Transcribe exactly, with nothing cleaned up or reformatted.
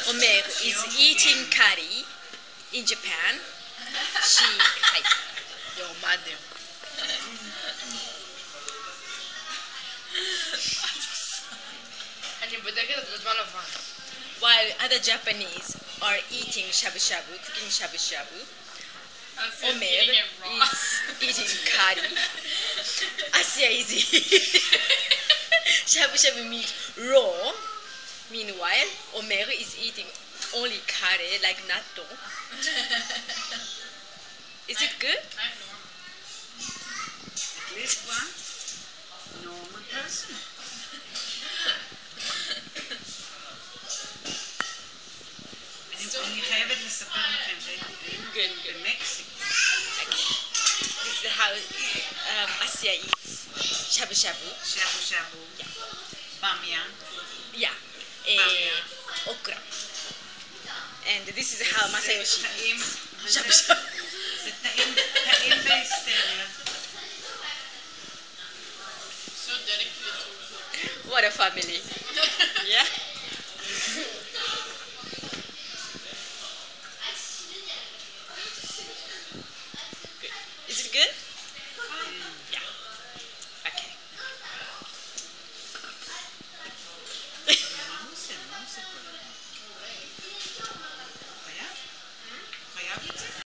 Omer is eating curry in Japan. She, はい。 Your mother. אני בודקת בזמן לבן. While other Japanese are eating shabu-shabu, cooking shabu-shabu, Omer is eating curry. Asia is eating shabu-shabu meat raw. Meanwhile, Omer is eating only curry, like natto. Is it good? At least one normal person. אני חייבת לספר לכם שהייתי במקסיקו. This is how um, Asia eats shabu-shabu. Shabu-shabu. Yeah. Bamiyan. Yeah. Uh, okra. And this is how Masayoshi טעים. eats shabu-shabu. זה טעים, טעים בהיסטריה. So dedicated. What a family. Yeah. Is it good?